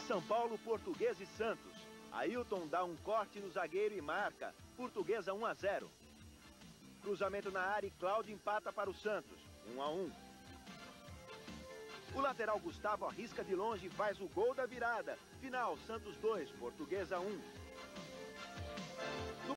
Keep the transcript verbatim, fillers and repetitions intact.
São Paulo, Portuguesa e Santos. Ailton dá um corte no zagueiro e marca. Portuguesa um a zero. Cruzamento na área e Cláudio empata para o Santos. um a um. O lateral Gustavo arrisca de longe e faz o gol da virada. Final, Santos dois, Portuguesa um.